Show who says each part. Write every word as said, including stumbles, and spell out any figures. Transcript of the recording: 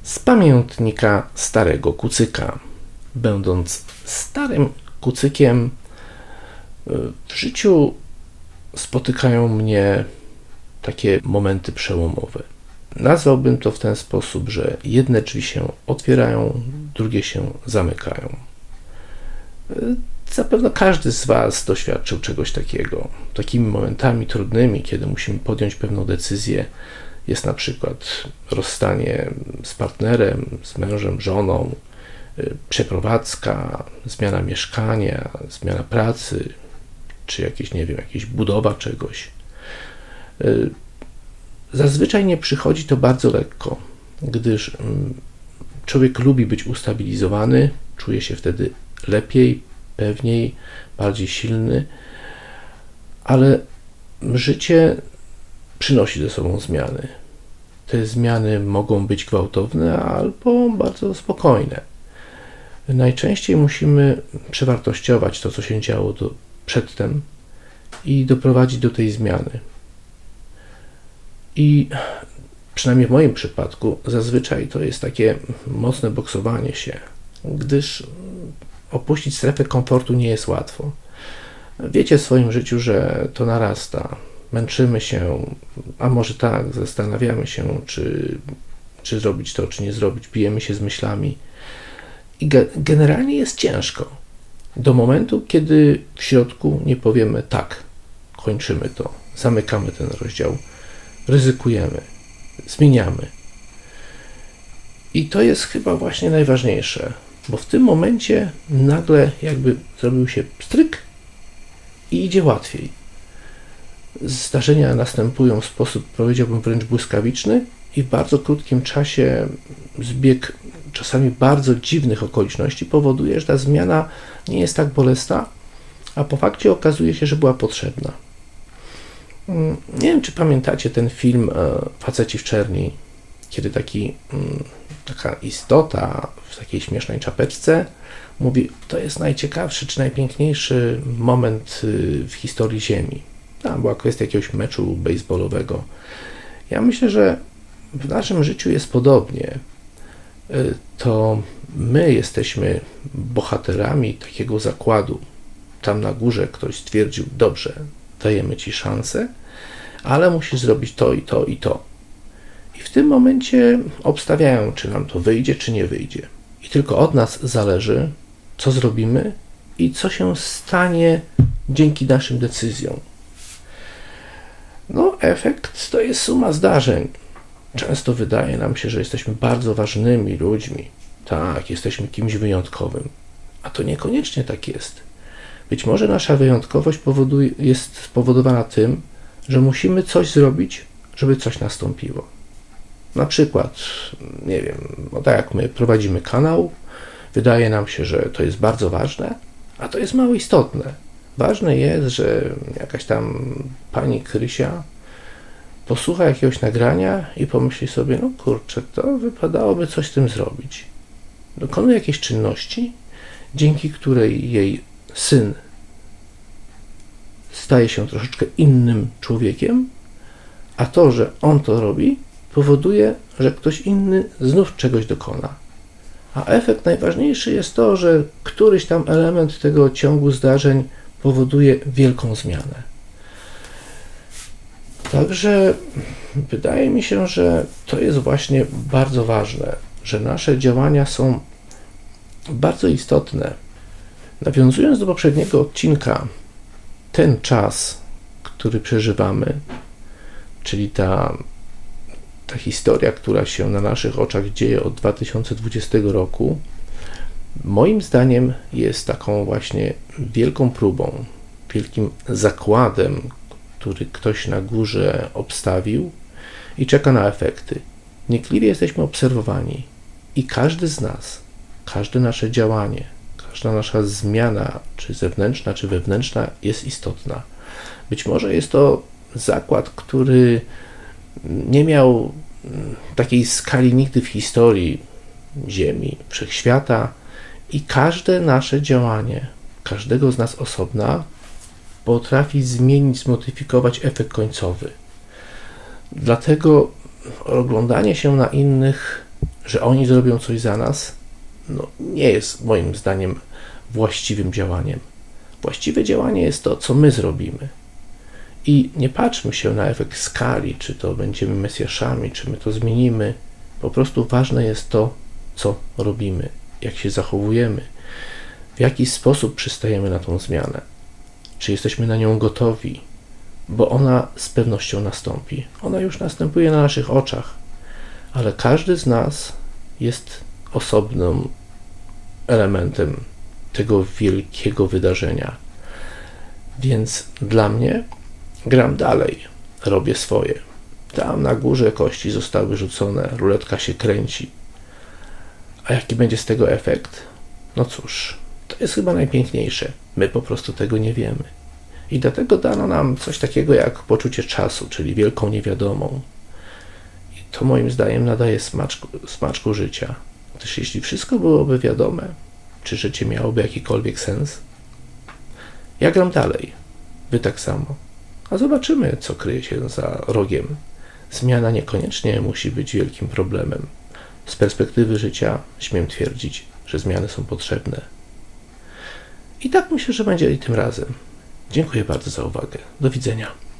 Speaker 1: Z pamiętnika starego kucyka. Będąc starym kucykiem, w życiu spotykają mnie takie momenty przełomowe. Nazwałbym to w ten sposób, że jedne drzwi się otwierają, drugie się zamykają. Zapewne każdy z Was doświadczył czegoś takiego. Takimi momentami trudnymi, kiedy musimy podjąć pewną decyzję, jest na przykład rozstanie z partnerem, z mężem, żoną, przeprowadzka, zmiana mieszkania, zmiana pracy, czy jakieś, nie wiem, jakieś budowa czegoś. Zazwyczaj nie przychodzi to bardzo lekko, gdyż człowiek lubi być ustabilizowany, czuje się wtedy lepiej, pewniej, bardziej silny, ale życie przynosi ze sobą zmiany. Te zmiany mogą być gwałtowne albo bardzo spokojne. Najczęściej musimy przewartościować to, co się działo do, przedtem i doprowadzić do tej zmiany. I przynajmniej w moim przypadku zazwyczaj to jest takie mocne boksowanie się, gdyż opuścić strefę komfortu nie jest łatwo. Wiecie w swoim życiu, że to narasta. Męczymy się, a może tak, zastanawiamy się, czy, czy zrobić to, czy nie zrobić, bijemy się z myślami. I ge- generalnie jest ciężko. Do momentu, kiedy w środku nie powiemy tak, kończymy to, zamykamy ten rozdział, ryzykujemy, zmieniamy. I to jest chyba właśnie najważniejsze, bo w tym momencie nagle jakby zrobił się pstryk i idzie łatwiej. Zdarzenia następują w sposób, powiedziałbym, wręcz błyskawiczny i w bardzo krótkim czasie zbieg czasami bardzo dziwnych okoliczności powoduje, że ta zmiana nie jest tak bolesna, a po fakcie okazuje się, że była potrzebna. Nie wiem, czy pamiętacie ten film Faceci w czerni, kiedy taki, taka istota w takiej śmiesznej czapeczce mówi, to jest najciekawszy czy najpiękniejszy moment w historii Ziemi. Tam była kwestia jakiegoś meczu baseballowego. Ja myślę, że w naszym życiu jest podobnie. To my jesteśmy bohaterami takiego zakładu. Tam na górze ktoś stwierdził, dobrze, dajemy Ci szansę, ale musisz zrobić to i to i to. I w tym momencie obstawiają, czy nam to wyjdzie, czy nie wyjdzie. I tylko od nas zależy, co zrobimy i co się stanie dzięki naszym decyzjom. No, efekt to jest suma zdarzeń. Często wydaje nam się, że jesteśmy bardzo ważnymi ludźmi. Tak, jesteśmy kimś wyjątkowym. A to niekoniecznie tak jest. Być może nasza wyjątkowość powoduje, jest spowodowana tym, że musimy coś zrobić, żeby coś nastąpiło. Na przykład, nie wiem, no tak jak my prowadzimy kanał, wydaje nam się, że to jest bardzo ważne, a to jest mało istotne. Ważne jest, że jakaś tam pani Krysia posłucha jakiegoś nagrania i pomyśli sobie, no kurczę, to wypadałoby coś z tym zrobić. Dokonuje jakiejś czynności, dzięki której jej syn staje się troszeczkę innym człowiekiem, a to, że on to robi, powoduje, że ktoś inny znów czegoś dokona. A efekt najważniejszy jest to, że któryś tam element tego ciągu zdarzeń powoduje wielką zmianę. Także wydaje mi się, że to jest właśnie bardzo ważne, że nasze działania są bardzo istotne. Nawiązując do poprzedniego odcinka, ten czas, który przeżywamy, czyli ta, ta historia, która się na naszych oczach dzieje od dwa tysiące dwudziestego roku, moim zdaniem jest taką właśnie wielką próbą, wielkim zakładem, który ktoś na górze obstawił i czeka na efekty. Wnikliwie jesteśmy obserwowani i każdy z nas, każde nasze działanie, każda nasza zmiana, czy zewnętrzna, czy wewnętrzna, jest istotna. Być może jest to zakład, który nie miał takiej skali nigdy w historii Ziemi, Wszechświata i każde nasze działanie, każdego z nas osobna, potrafi zmienić, zmodyfikować efekt końcowy. Dlatego oglądanie się na innych że oni zrobią coś za nas, no, nie jest moim zdaniem właściwym działaniem. Właściwe działanie jest to, co my zrobimy. I nie patrzmy się na efekt skali, czy to będziemy Mesjaszami, czy my to zmienimy. Po prostu ważne jest to, co robimy, jak się zachowujemy, w jaki sposób przystajemy na tą zmianę, czy jesteśmy na nią gotowi, bo ona z pewnością nastąpi. Ona już następuje na naszych oczach, ale każdy z nas jest osobnym elementem tego wielkiego wydarzenia. Więc dla mnie gram dalej, robię swoje. Tam na górze kości zostały rzucone, ruletka się kręci. A jaki będzie z tego efekt? No cóż, to jest chyba najpiękniejsze. My po prostu tego nie wiemy. I dlatego dano nam coś takiego jak poczucie czasu, czyli wielką niewiadomą. I to moim zdaniem nadaje smaczku, smaczku życia. Gdyż jeśli wszystko byłoby wiadome, czy życie miałoby jakikolwiek sens? Ja gram dalej. Wy tak samo. A zobaczymy, co kryje się za rogiem. Zmiana niekoniecznie musi być wielkim problemem. Z perspektywy życia śmiem twierdzić, że zmiany są potrzebne. I tak myślę, że będzie i tym razem. Dziękuję bardzo za uwagę. Do widzenia.